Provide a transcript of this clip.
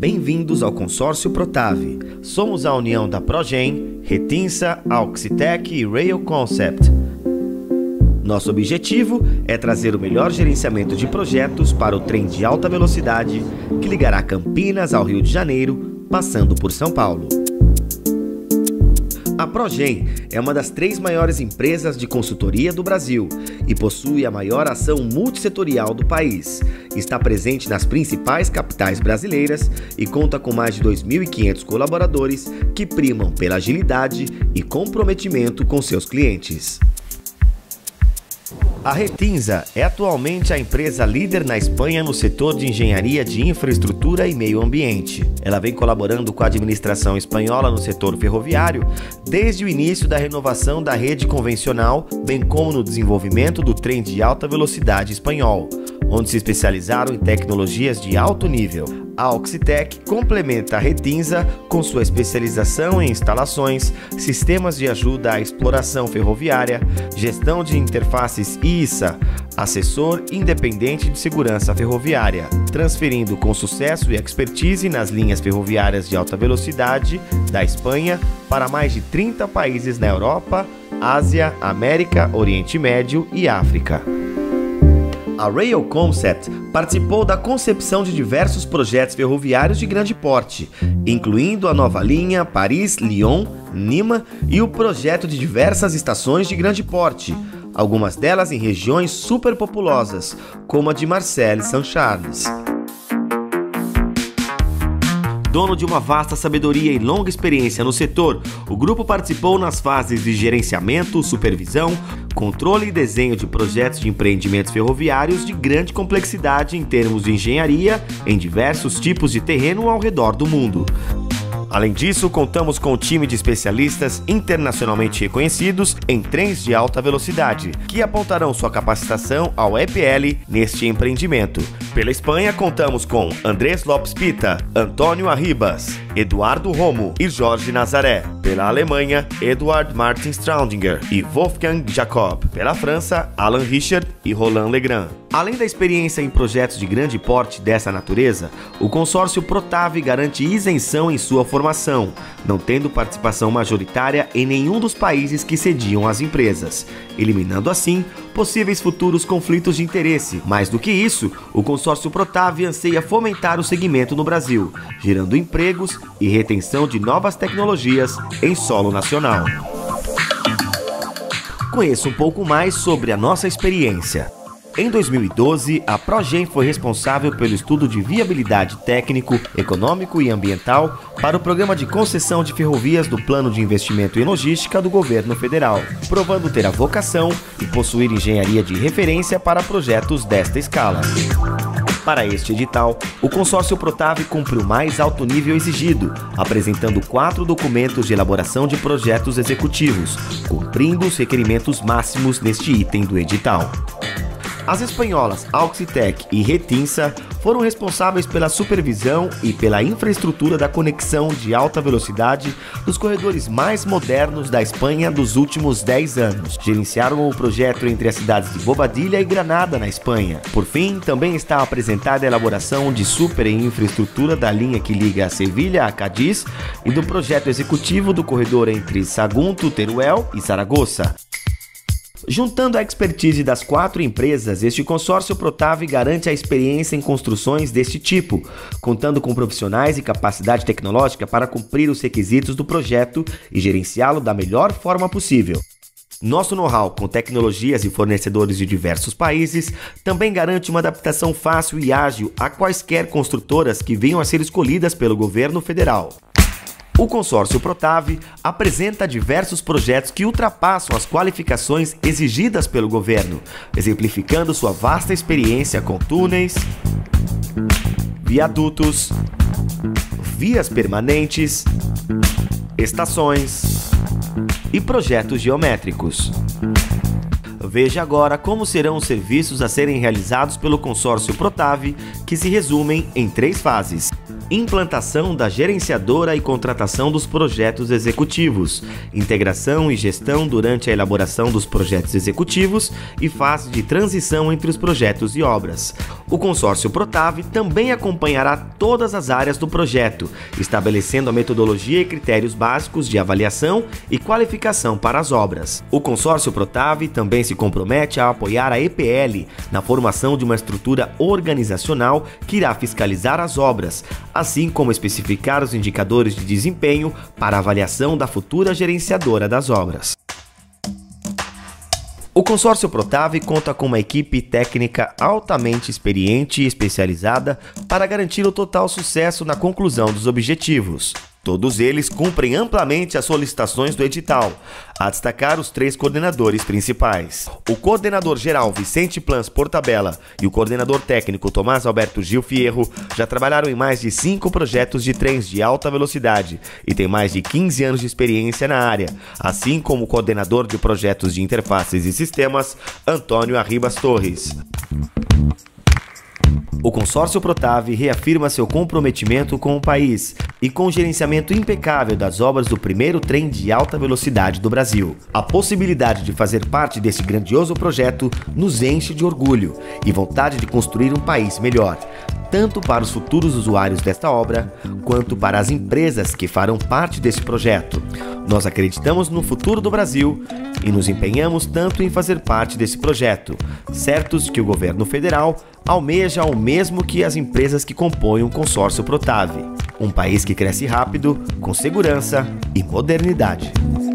Bem-vindos ao consórcio Protave. Somos a união da Progen, Retinsa, Auxitec e Rail Concept. Nosso objetivo é trazer o melhor gerenciamento de projetos para o trem de alta velocidade que ligará Campinas ao Rio de Janeiro, passando por São Paulo. A Progen é uma das 3 maiores empresas de consultoria do Brasil e possui a maior ação multissetorial do país. Está presente nas principais capitais brasileiras e conta com mais de 2.500 colaboradores que primam pela agilidade e comprometimento com seus clientes. A Retinsa é atualmente a empresa líder na Espanha no setor de engenharia de infraestrutura e meio ambiente. Ela vem colaborando com a administração espanhola no setor ferroviário desde o início da renovação da rede convencional, bem como no desenvolvimento do trem de alta velocidade espanhol, onde se especializaram em tecnologias de alto nível. A Auxitec complementa a Retinsa com sua especialização em instalações, sistemas de ajuda à exploração ferroviária, gestão de interfaces ISA, assessor independente de segurança ferroviária, transferindo com sucesso e expertise nas linhas ferroviárias de alta velocidade da Espanha para mais de 30 países na Europa, Ásia, América, Oriente Médio e África. A Rail Concept participou da concepção de diversos projetos ferroviários de grande porte, incluindo a nova linha Paris-Lyon-Nîmes e o projeto de diversas estações de grande porte, algumas delas em regiões superpopulosas, como a de Marseille Saint-Charles. Dono de uma vasta sabedoria e longa experiência no setor, o grupo participou nas fases de gerenciamento, supervisão, controle e desenho de projetos de empreendimentos ferroviários de grande complexidade em termos de engenharia em diversos tipos de terreno ao redor do mundo. Além disso, contamos com um time de especialistas internacionalmente reconhecidos em trens de alta velocidade, que apontarão sua capacitação ao EPL neste empreendimento. Pela Espanha, contamos com Andrés Lopes Pita, Antônio Arribas, Eduardo Romo e Jorge Nazaré. Pela Alemanha, Eduard Martin Straudinger e Wolfgang Jacob. Pela França, Alan Richard e Roland Legrand. Além da experiência em projetos de grande porte dessa natureza, o consórcio Protave garante isenção em sua formação, não tendo participação majoritária em nenhum dos países que sediam as empresas, eliminando assim possíveis futuros conflitos de interesse. Mais do que isso, o consórcio Protave anseia fomentar o segmento no Brasil, gerando empregos e retenção de novas tecnologias em solo nacional. Conheça um pouco mais sobre a nossa experiência. Em 2012, a Progen foi responsável pelo estudo de viabilidade técnico, econômico e ambiental para o programa de concessão de ferrovias do Plano de Investimento em Logística do Governo Federal, provando ter a vocação e possuir engenharia de referência para projetos desta escala. Para este edital, o consórcio Protave cumpriu o mais alto nível exigido, apresentando 4 documentos de elaboração de projetos executivos, cumprindo os requerimentos máximos neste item do edital. As espanholas Auxitec e Retinsa foram responsáveis pela supervisão e pela infraestrutura da conexão de alta velocidade dos corredores mais modernos da Espanha dos últimos 10 anos. Gerenciaram o projeto entre as cidades de Bobadilla e Granada, na Espanha. Por fim, também está apresentada a elaboração de super infraestrutura da linha que liga Sevilha a Cádiz e do projeto executivo do corredor entre Sagunto, Teruel e Saragoça. Juntando a expertise das 4 empresas, este consórcio Protave garante a experiência em construções deste tipo, contando com profissionais e capacidade tecnológica para cumprir os requisitos do projeto e gerenciá-lo da melhor forma possível. Nosso know-how com tecnologias e fornecedores de diversos países também garante uma adaptação fácil e ágil a quaisquer construtoras que venham a ser escolhidas pelo governo federal. O consórcio Protave apresenta diversos projetos que ultrapassam as qualificações exigidas pelo governo, exemplificando sua vasta experiência com túneis, viadutos, vias permanentes, estações e projetos geométricos. Veja agora como serão os serviços a serem realizados pelo consórcio Protave, que se resumem em 3 fases. implantação da gerenciadora e contratação dos projetos executivos, integração e gestão durante a elaboração dos projetos executivos e fase de transição entre os projetos e obras. O consórcio Protave também acompanhará todas as áreas do projeto, estabelecendo a metodologia e critérios básicos de avaliação e qualificação para as obras. O consórcio Protave também se compromete a apoiar a EPL na formação de uma estrutura organizacional que irá fiscalizar as obras, assim como especificar os indicadores de desempenho para a avaliação da futura gerenciadora das obras. O consórcio Protave conta com uma equipe técnica altamente experiente e especializada para garantir o total sucesso na conclusão dos objetivos. Todos eles cumprem amplamente as solicitações do edital, a destacar os 3 coordenadores principais. O coordenador geral Vicente Plans Portabella e o coordenador técnico Tomás Alberto Gil Fierro já trabalharam em mais de 5 projetos de trens de alta velocidade e têm mais de 15 anos de experiência na área, assim como o coordenador de projetos de interfaces e sistemas Antônio Arribas Torres. O consórcio Protave reafirma seu comprometimento com o país e com o gerenciamento impecável das obras do primeiro trem de alta velocidade do Brasil. A possibilidade de fazer parte desse grandioso projeto nos enche de orgulho e vontade de construir um país melhor, tanto para os futuros usuários desta obra, quanto para as empresas que farão parte desse projeto. Nós acreditamos no futuro do Brasil e nos empenhamos tanto em fazer parte desse projeto, certos que o governo federal almeja o mesmo que as empresas que compõem o consórcio Protave. Um país que cresce rápido, com segurança e modernidade.